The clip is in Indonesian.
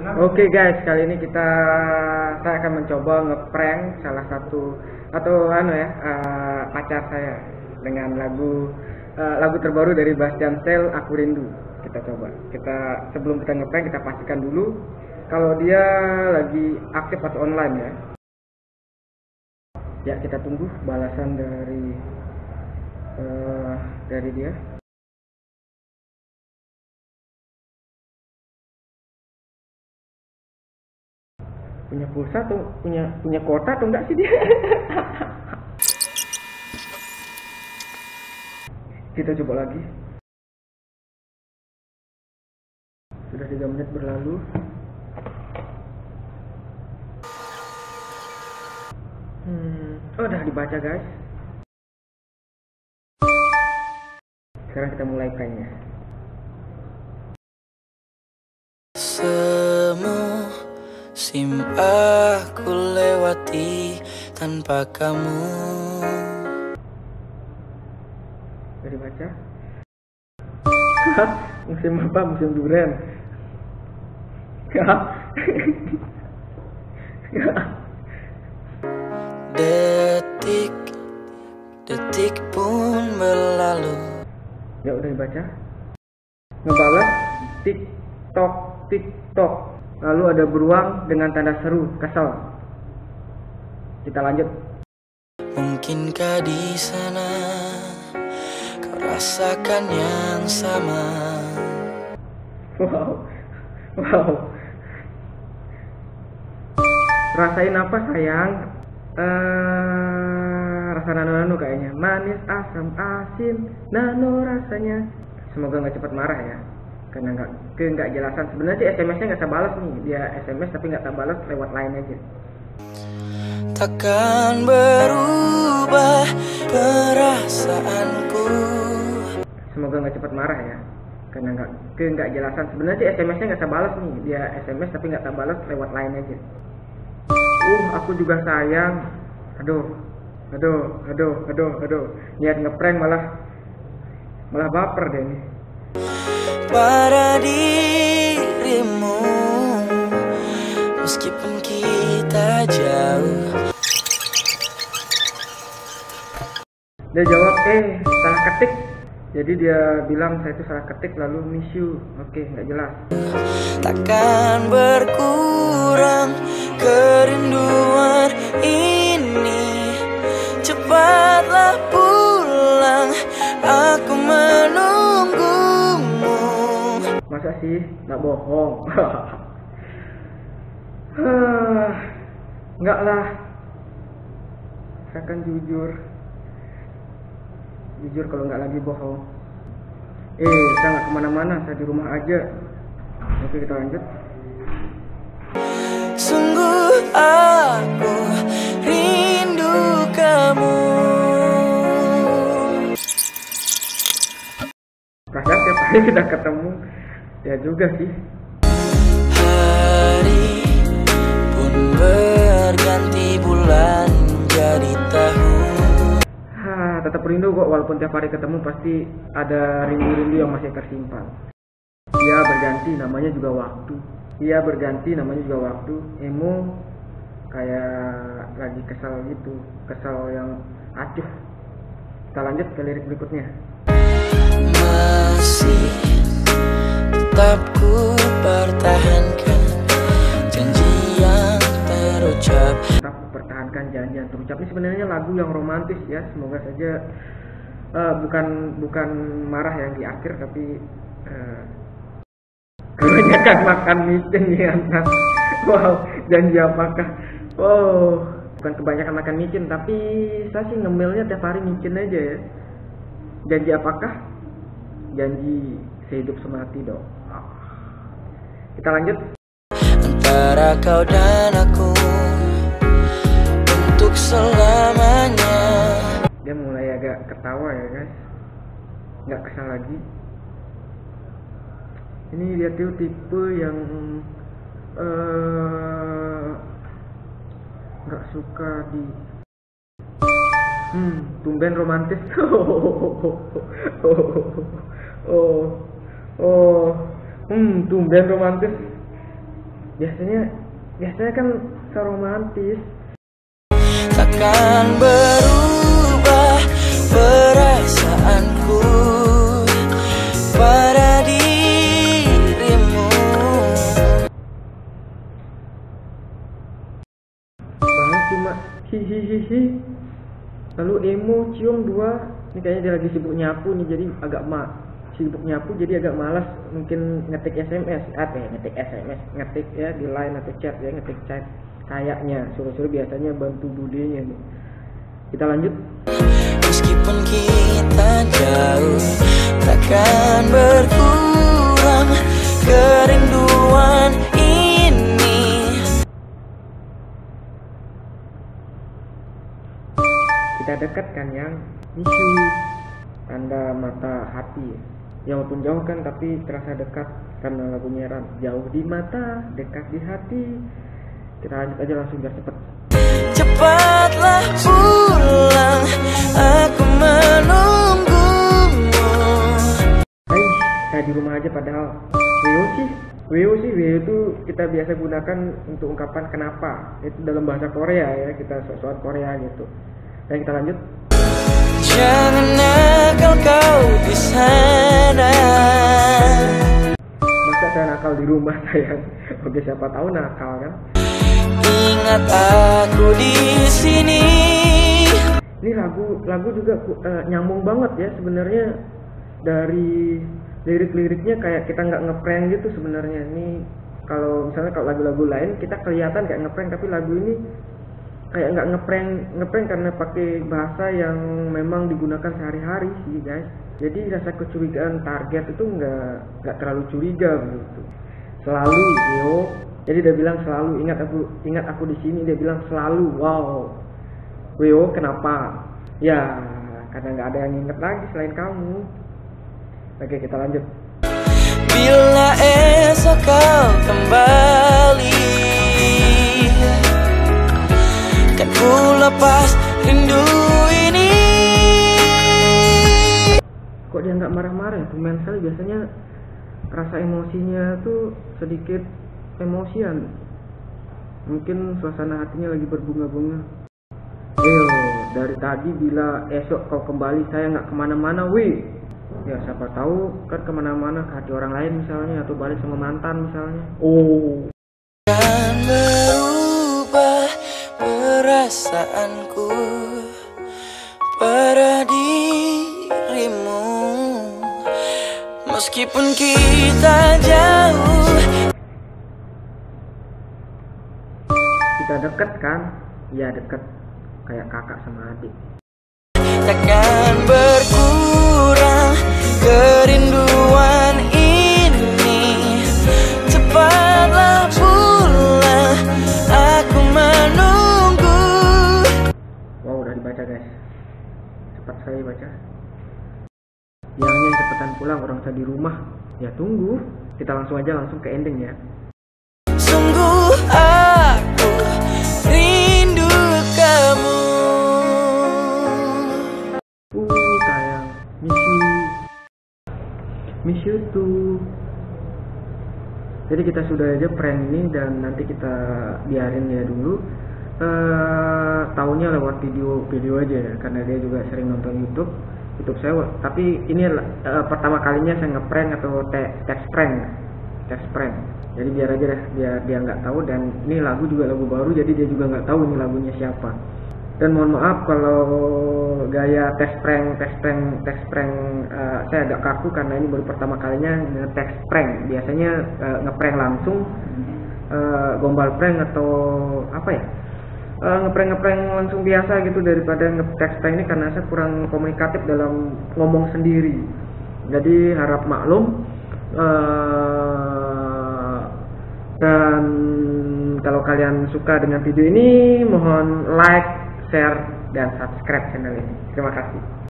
Oke guys, kali ini saya akan mencoba ngeprank salah satu pacar saya dengan lagu terbaru dari Bastian Sel, Aku Rindu. Kita coba. Sebelum kita ngeprank, kita pastikan dulu kalau dia lagi aktif atau online ya. Ya, kita tunggu balasan dari dia. Punya pulsa atau punya kuota atau enggak sih dia? Kita coba lagi. Sudah 3 menit berlalu. Udah dibaca guys. Sekarang kita mulai pranknya. Musim aku lewati tanpa kamu. Dari baca. Musim apa? Musim durian. Detik pun berlalu. Ya udah dibaca. Ngebalas TikTok. Lalu ada beruang dengan tanda seru, kesel. Kita lanjut. Mungkinkah di sana kau rasakan yang sama? Wow. Rasain apa sayang? Rasa nano kayaknya. Manis, asam, asin, nano rasanya. Semoga nggak cepat marah ya. Karena nggak jelasan. Sebenarnya sih SMS-nya nggak saya balas nih. Dia SMS tapi nggak saya balas, lewat line aja. Takkan berubah perasaanku. Semoga nggak cepat marah ya. Karena nggak jelasan. Sebenarnya sih SMS-nya nggak saya balas nih. Dia SMS tapi nggak saya balas, lewat line aja. Aku juga sayang. Aduh. Niat ngeprank malah baper deh nih. Pada dirimu, meskipun kita jauh. Dia jawab, salah ketik. Jadi dia bilang saya itu salah ketik lalu miss you. Oke, nggak jelas. Takkan berkurang kerinduan ini. Cepatlah pulang, aku menunggumu. Masa sih? Nggak bohong. Nggak lah. Saya akan jujur kalau nggak lagi bohong. Saya nggak kemana-mana, saya di rumah aja. Oke, kita lanjut. Sungguh aku rindu kamu. Perasaan tiap hari kita ketemu. Ya juga sih. Hari pun berganti, bulan jadi tahun. Tetap rindu kok, walaupun tiap hari ketemu pasti ada rindu-rindu yang masih tersimpan. Dia berganti, namanya juga waktu. Emo kayak lagi kesal gitu, kesal yang acuh. Kita lanjut ke lirik berikutnya. Masih tetap ku pertahankan janji yang terucap. Pertahankan janji yang terucap. Ini sebenarnya lagu yang romantis ya. Semoga saja bukan marah yang di akhir, tapi kebanyakan makan micin nih anak. Wow, janji apakah? Wow, bukan kebanyakan makan micin, tapi saya sih ngemilnya tiap hari micin aja ya. Janji apakah? Janji sehidup semati dong. Kita lanjut. Antara kau dan aku untuk selamanya. Dia mulai agak ketawa ya guys. Nggak kesal lagi. Ini dia tuh tipe yang nggak suka di tumben romantis. Tumben romantis. biasanya kan seromantis. Takkan berubah perasaanku pada dirimu. Banget cuma hihihihi. Lalu emo cium 2. Ini kayaknya dia lagi sibuk nyapu nih, jadi sibuk nyapu jadi agak malas mungkin ngetik SMS. Ngetik ya di line atau chat ya, ngetik chat. Kayaknya suruh-suruh biasanya bantu budenya nih. Kita lanjut. Meskipun kita jauh, takkan berkurang kerinduan ini. Kita dekat kan yang isu tanda mata hati. Ya walaupun jauh kan tapi terasa dekat karena lagunya jauh di mata, dekat di hati. Kita lanjut aja langsung biar cepet. Cepatlah pulang, aku menunggumu. Hai, saya di rumah aja padahal. Weo itu kita biasa gunakan untuk ungkapan kenapa. Itu dalam bahasa Korea ya, kita soal Korea gitu. Dan kita lanjut. Jangan nakal kau di sana. Masa saya nakal di rumah sayang? Oke, siapa tahu nakal kan? Ingat aku di sini. Ini lagu juga nyambung banget ya sebenarnya, dari lirik-liriknya kayak kita nggak ngeprank gitu sebenarnya. Ini kalau lagu-lagu lain kita kelihatan kayak ngeprank, tapi lagu ini kayak nggak ngeprank karena pakai bahasa yang memang digunakan sehari-hari sih guys. Jadi rasa kecurigaan target itu nggak terlalu curiga begitu. Selalu yo. Jadi dia bilang selalu ingat aku di sini, dia bilang selalu. Wow. Weo kenapa? Ya karena nggak ada yang inget lagi selain kamu. Oke, kita lanjut. Bila esok kau kembali, kan ku lepas rindu ini. Kok dia nggak marah-marah ya? Tumben sekali, biasanya rasa emosinya tuh sedikit emosian. Mungkin suasana hatinya lagi berbunga-bunga. Dari tadi bila esok kau kembali saya nggak kemana-mana wih. Ya siapa tahu kan kemana-mana ke hati orang lain misalnya, atau balik sama mantan misalnya. Kan berubah perasaanku pada dirimu. Meskipun kita jauh, kita deket kan? Ya deket, kayak kakak sama adik. takkan berkurang kerinduan ini. Cepatlah pulang, aku menunggu. Wow, udah dibaca guys. Cepat sekali baca. Bilangnya cepetan pulang, orang saya di rumah. Ya tunggu, kita langsung ke ending ya. Sungguh aku rindu kamu. Sayang, miss you too. Jadi kita sudah aja prank ini dan nanti kita biarin ya dulu. Taunya lewat video aja ya, karena dia juga sering nonton YouTube saya. Tapi ini pertama kalinya saya ngeprank atau test prank. Jadi biar aja deh, biar dia nggak tahu. Dan ini lagu baru, jadi dia juga nggak tahu ini lagunya siapa. Dan mohon maaf kalau gaya test prank saya agak kaku karena ini baru pertama kalinya nge-test prank. Biasanya ngeprank langsung, gombal prank atau apa ya, ngeprank langsung biasa gitu daripada nge-test prank ini, karena saya kurang komunikatif dalam ngomong sendiri. Jadi harap maklum. Dan kalau kalian suka dengan video ini, mohon like, share, dan subscribe channel ini. Terima kasih.